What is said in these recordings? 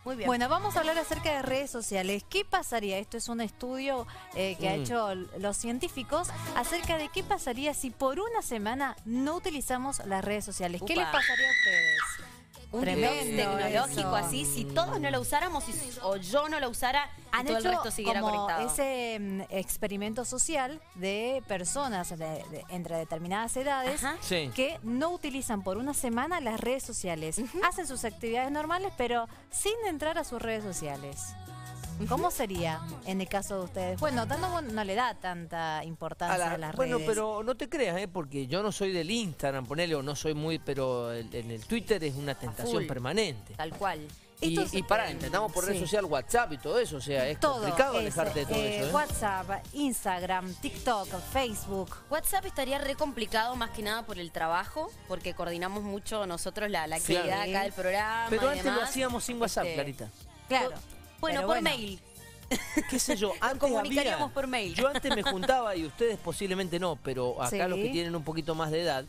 Muy bien. Bueno, vamos a hablar acerca de redes sociales. ¿Qué pasaría? Esto es un estudio que ha hecho los científicos acerca de qué pasaría si por una semana no utilizamos las redes sociales. ¿Qué les pasaría a ustedes? Un tremendo tecnológico así, si todos no lo usáramos o yo no lo usara y todo el resto siguiera conectado. Ese experimento social de personas entre determinadas edades que no utilizan por una semana las redes sociales. Hacen sus actividades normales, pero sin entrar a sus redes sociales. ¿Cómo sería en el caso de ustedes? Bueno, Tano no le da tanta importancia a las redes. Bueno, pero no te creas, porque yo no soy del Instagram, ponele, o no soy muy, pero en el Twitter es una tentación permanente. Tal cual. Y pará, intentamos por red social WhatsApp y todo eso, o sea, es complicado alejarte de todo eso. WhatsApp, Instagram, TikTok, Facebook. WhatsApp estaría re complicado más que nada por el trabajo, porque coordinamos mucho nosotros la actividad acá del programa. Pero antes lo hacíamos sin WhatsApp, Clarita. Claro. Bueno, por mail. ¿Qué sé yo? Antes comunicaríamos por mail. Yo antes me juntaba, y ustedes posiblemente no, pero acá los que tienen un poquito más de edad,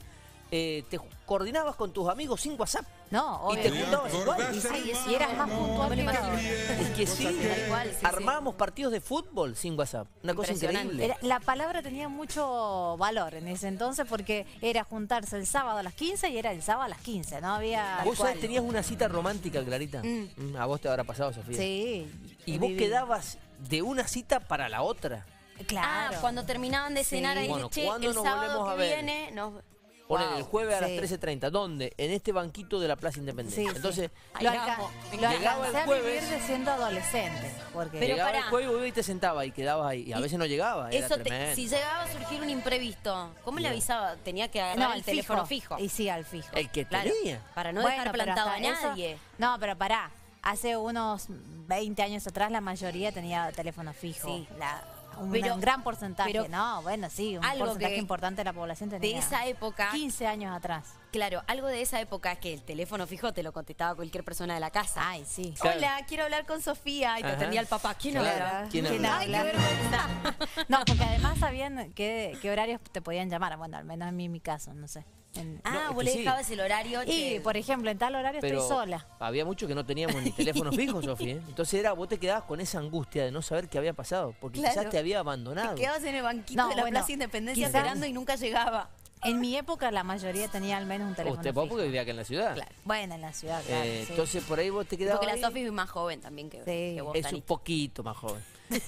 te coordinabas con tus amigos sin WhatsApp. No, obvio. Y te juntabas igual. Y eras más puntual que Es que sí, armábamos partidos de fútbol sin WhatsApp. Una cosa increíble. La palabra tenía mucho valor en ese entonces porque era juntarse el sábado a las 15 y era el sábado a las 15. No había... ¿Vos sabés, tenías una cita romántica, Clarita? A vos te habrá pasado, Sofía. Sí. Y vos quedabas de una cita para la otra. Claro. Cuando terminaban de cenar ahí, bueno, che, el sábado que viene... Ponen el jueves a las 13:30. ¿Dónde? En este banquito de la Plaza Independencia. Entonces, lo alcancé a vivir de siendo adolescente. Porque llegaba el jueves y te sentabas y quedabas ahí. Y a veces no llegaba. Eso si llegaba a surgir un imprevisto, ¿cómo le avisaba? Tenía que agarrar el teléfono fijo. Y sí, al fijo. El que tenía. Para no dejar plantado a nadie. No, pero pará. Hace unos 20 años atrás la mayoría tenía teléfono fijo. Sí. Un gran porcentaje, no, bueno, sí, un porcentaje importante de la población tenía. De esa época... 15 años atrás. Claro, algo de esa época es que el teléfono fijo te lo contestaba cualquier persona de la casa. Ay, sí. Hola, quiero hablar con Sofía. Y te atendía el papá. ¿Quién habla? ¿Quién habla? Ay, qué vergüenza. No, porque además sabían qué horarios te podían llamar. Bueno, al menos en mi caso, no sé. Vos le dejabas el horario. Y, por ejemplo, en tal horario estoy sola. Había muchos que no teníamos ni teléfono fijo, Sofía. Entonces vos te quedabas con esa angustia de no saber qué había pasado, porque quizás te había abandonado. Te quedabas en el banquito de la Plaza Independencia esperando y nunca llegaba. En mi época la mayoría tenía al menos un teléfono fijo. Vos porque vivía acá en la ciudad. Claro. Bueno, en la ciudad, claro. Entonces por ahí vos te quedabas. Porque la Sofía es más joven también que vos, es un poquito más joven.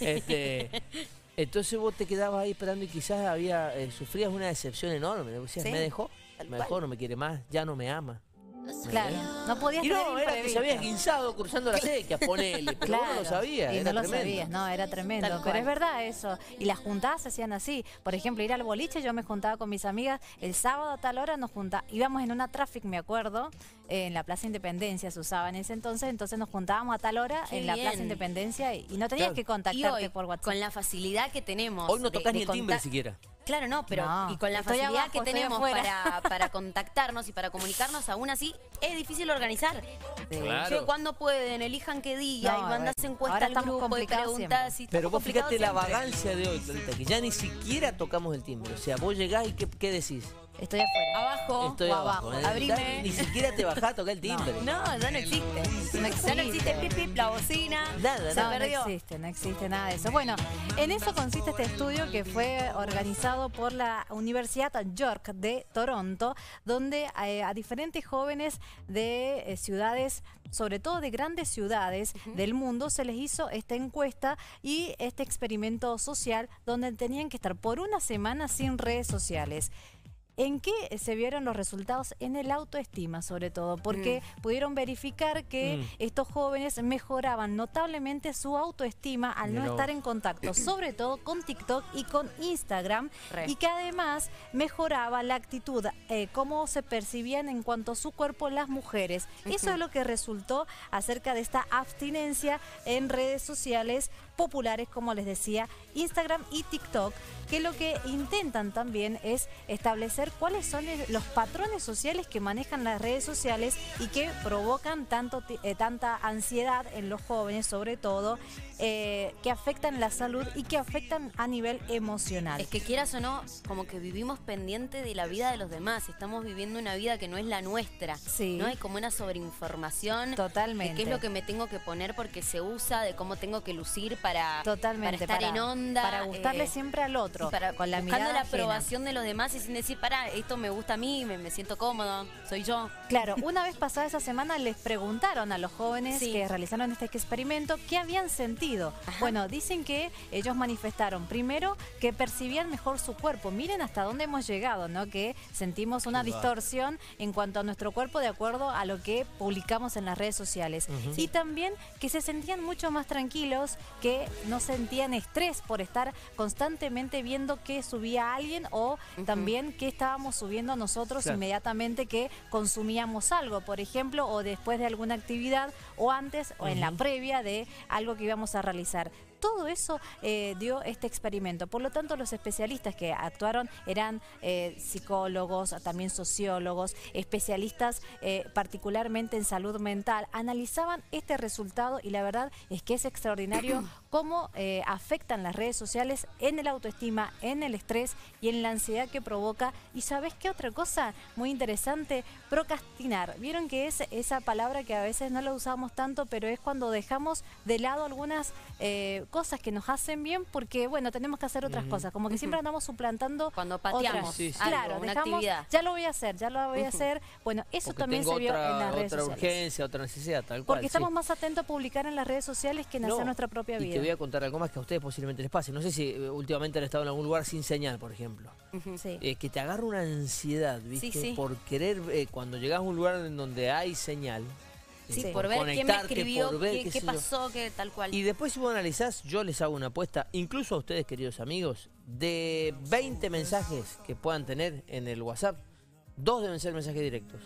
Entonces vos te quedabas ahí esperando y quizás sufrías una decepción enorme. Decías, me dejó, no me quiere más, ya no me ama. Claro, no podías tener era que se había guinzado cruzando la sequía, ponele, pero vos no lo sabías, y no lo sabías, no, era tremendo, pero es verdad eso, y las juntadas se hacían así, por ejemplo, ir al boliche, yo me juntaba con mis amigas, el sábado a tal hora nos juntábamos, íbamos en una traffic, me acuerdo, en la Plaza Independencia se usaba en ese entonces nos juntábamos a tal hora en la Plaza Independencia y no tenías que contactarte por WhatsApp. Con la facilidad que tenemos. Hoy no tocas ni el timbre siquiera. Claro, no, pero y con la facilidad que tenemos para contactarnos y para comunicarnos, aún así es difícil organizar. Claro. ¿Cuándo pueden? Elijan qué día y mandas encuesta al grupo y preguntas. Pero vos fíjate la vagancia de hoy, Clarita, que ya ni siquiera tocamos el timbre. O sea, vos llegás y ¿qué decís? Estoy afuera. Abajo. Estoy abajo. Abrime. Ni siquiera te bajás a tocar el timbre. No, ya no existe. Ya no existe el pip pip, la bocina. Nada, no existe nada de eso. Bueno, en eso consiste este estudio que fue organizado por la Universidad York de Toronto, donde a diferentes jóvenes de ciudades, sobre todo de grandes ciudades del mundo, se les hizo esta encuesta y este experimento social donde tenían que estar por una semana sin redes sociales. ¿En qué se vieron los resultados? En el autoestima, sobre todo, porque pudieron verificar que estos jóvenes mejoraban notablemente su autoestima al no estar en contacto, sobre todo con TikTok y con Instagram, y que además mejoraba la actitud, cómo se percibían en cuanto a su cuerpo las mujeres. Eso es lo que resultó acerca de esta abstinencia en redes sociales populares, como les decía, Instagram y TikTok, que lo que intentan también es establecer ver cuáles son los patrones sociales que manejan las redes sociales y que provocan tanta ansiedad en los jóvenes, sobre todo, que afectan la salud y que afectan a nivel emocional. Es que quieras o no, como que vivimos pendiente de la vida de los demás. Estamos viviendo una vida que no es la nuestra. Sí. ¿No? Hay como una sobreinformación. Totalmente. De qué es lo que me tengo que poner porque se usa, de cómo tengo que lucir para estar en onda. Para gustarle siempre al otro. Con la buscando la aprobación de los demás y sin decir, esto me gusta a mí, me siento cómodo, soy yo. Claro, una vez pasada esa semana les preguntaron a los jóvenes que realizaron este experimento qué habían sentido. Ajá. Bueno, dicen que ellos manifestaron primero que percibían mejor su cuerpo. Miren hasta dónde hemos llegado, ¿no? Que sentimos una distorsión en cuanto a nuestro cuerpo de acuerdo a lo que publicamos en las redes sociales. Y también que se sentían mucho más tranquilos, que no sentían estrés por estar constantemente viendo qué subía alguien o también qué estábamos subiendo nosotros inmediatamente que consumíamos algo, por ejemplo, o después de alguna actividad o antes o en la previa de algo que íbamos a realizar. Todo eso dio este experimento. Por lo tanto, los especialistas que actuaron eran psicólogos, también sociólogos, especialistas particularmente en salud mental. Analizaban este resultado y la verdad es que es extraordinario cómo afectan las redes sociales en el autoestima, en el estrés y en la ansiedad que provoca. ¿Y sabés qué otra cosa muy interesante? Procrastinar. Vieron que es esa palabra que a veces no la usamos tanto, pero es cuando dejamos de lado algunas cosas que nos hacen bien porque, bueno, tenemos que hacer otras cosas. Como que siempre andamos suplantando cuando pateamos claro, una dejamos, actividad. Ya lo voy a hacer, ya lo voy a hacer. Bueno, eso porque también se vio en las redes sociales. Otra urgencia, otra necesidad, tal cual. Porque estamos más atentos a publicar en las redes sociales que en hacer nuestra propia vida. Y te voy a contar algo más que a ustedes posiblemente les pase. No sé si últimamente han estado en algún lugar sin señal, por ejemplo. Que te agarra una ansiedad, ¿viste? Por querer, cuando llegas a un lugar en donde hay señal. Por ver quién me escribió, qué pasó, qué tal cual. Y después, si vos analizás, yo les hago una apuesta, incluso a ustedes, queridos amigos, de 20 mensajes que puedan tener en el WhatsApp, 2 deben ser mensajes directos.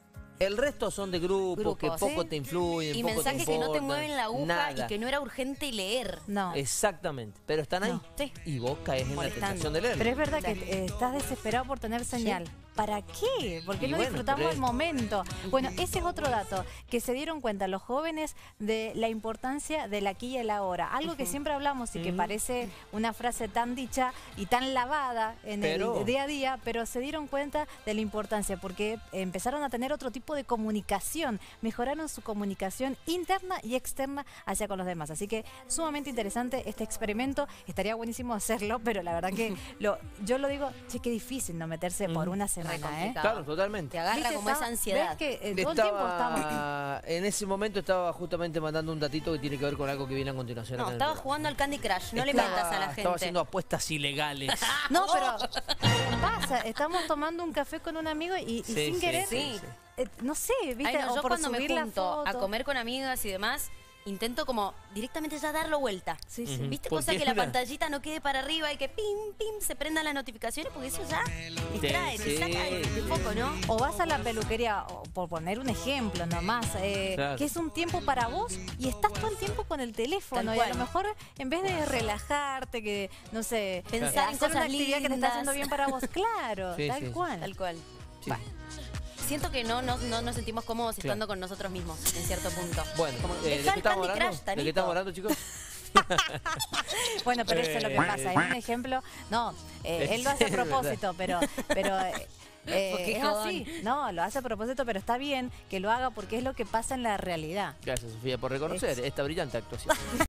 El resto son de grupos que poco te influyen, y poco mensajes te importan, que no te mueven la aguja nada. Y que no era urgente leer. No. Exactamente, pero están ahí. Y vos caes en la tentación de leer. Pero es verdad que estás desesperado por tener señal. ¿Para qué? Porque no disfrutamos el momento. Bueno, ese es otro dato, que se dieron cuenta los jóvenes de la importancia del aquí y el ahora. Algo que siempre hablamos y que parece una frase tan dicha y tan lavada en el día a día, pero se dieron cuenta de la importancia porque empezaron a tener otro tipo de comunicación, mejoraron su comunicación interna y externa hacia con los demás. Así que sumamente interesante este experimento. Estaría buenísimo hacerlo, pero la verdad que yo lo digo, che, qué difícil no meterse por una semana. Claro, totalmente. Te agarra como esa ansiedad. ¿Ves que todo el tiempo estamos... En ese momento estaba justamente mandando un datito que tiene que ver con algo que viene a continuación. No, estaba jugando al Candy Crush, no le metas a la gente. Estaba haciendo apuestas ilegales. No, pero pasa, estamos tomando un café con un amigo y sin querer, no sé, ¿viste? Ay, no, yo por cuando me subir la junto foto a comer con amigas y demás, intento como directamente ya darlo vuelta. ¿Viste? Cosa que la pantallita no quede para arriba y que pim, pim, se prendan las notificaciones porque eso ya distrae, te saca de foco, ¿no? O vas a la peluquería, por poner un ejemplo nomás, que es un tiempo para vos y estás todo el tiempo con el teléfono. Y a lo mejor en vez de relajarte, que no sé, pensar en cosas una actividad que te está haciendo bien para vos, claro, tal cual. Tal cual. Siento que no nos sentimos cómodos estando con nosotros mismos, en cierto punto. Bueno, ¿de qué estamos hablando? ¿De qué estamos hablando, chicos? Bueno, pero eso es lo que pasa. Es un ejemplo. No, él lo hace a propósito, pero es así. No, lo hace a propósito, pero está bien que lo haga porque es lo que pasa en la realidad. Gracias, Sofía, por reconocer esta brillante actuación.